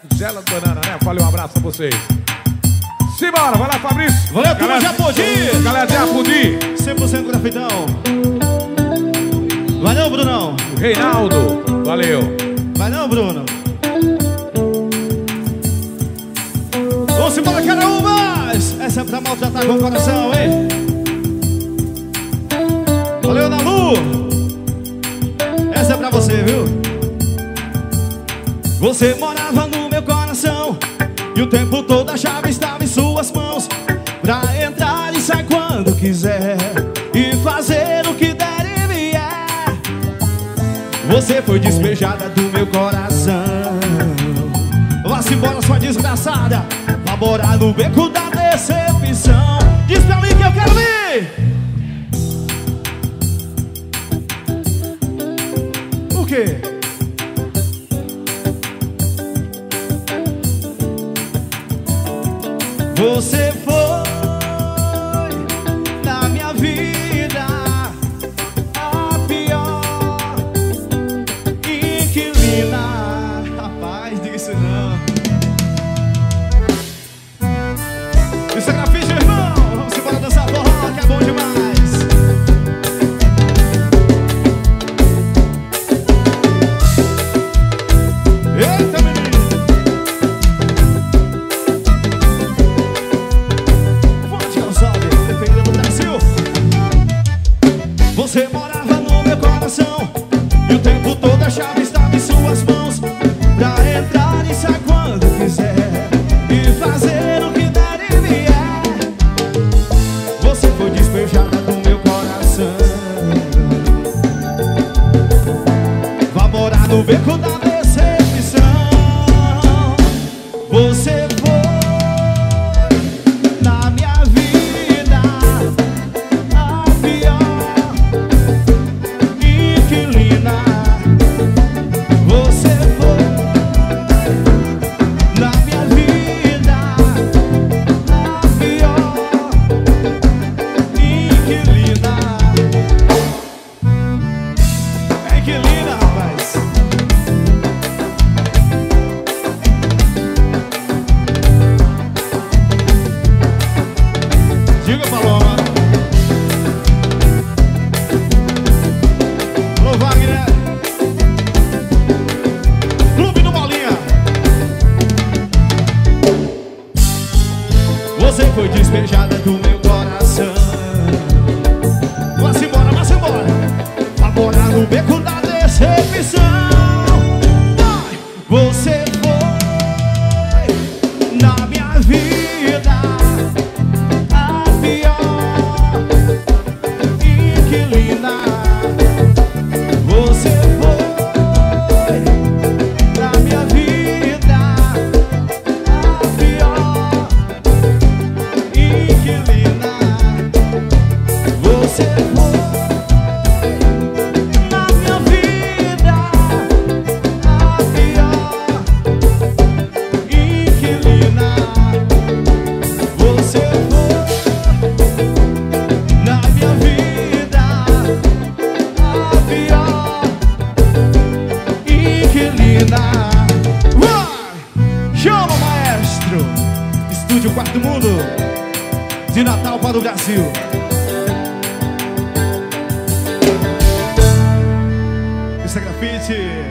Gela de banana, né? Valeu, um abraço pra vocês. Simbora, vai lá, Fabrício. Valeu, turma de Apodi. Galera de Apodi. 100% grafitão. Vai não, Brunão. O Reinaldo, valeu. Vai não, Bruno. Vamos embora, Caraúbas. Essa é pra maltratar com o coração, hein? Valeu, Nalu. Essa é pra você, viu? Você morava no meu coração e o tempo todo a chave estava em suas mãos, pra entrar e sair quando quiser e fazer o que der e vier. Você foi despejada do meu coração. Vá-se embora, sua desgraçada. Vá morar no beco da decepção. Diz pra mim que eu quero ir. O quê? Você foi na minha vida a pior inquilina. Rapaz, diga isso não. Isso é grafite, irmão. Vamos embora dançar forró, que é bom demais. Eita, menino. Você morava no meu coração e o tempo todo a chave estava em suas mãos, pra entrar e sair quando quiser e fazer o que der e vier. Você foi despejada do meu coração. Vá morar no beco da decepção. Você foi na minha vida a pior inquilina. Você foi na minha vida a pior inquilina. É inquilina, rapaz. Diga, Paloma. Alô, Wagner. Clube do Bolinha. Você foi despejada do meu coração. Vá-se embora, vá-se embora. Vá morar no beco da decepção. Vai. Você foi na minha vida a pior inquilina. Você foi na minha vida a pior inquilina. Você foi na minha vida a pior inquilina. Você foi na minha vida a pior inquilina. Chama, maestro. Estúdio Quarto Mundo, de Natal para o Brasil. Isso é grafite.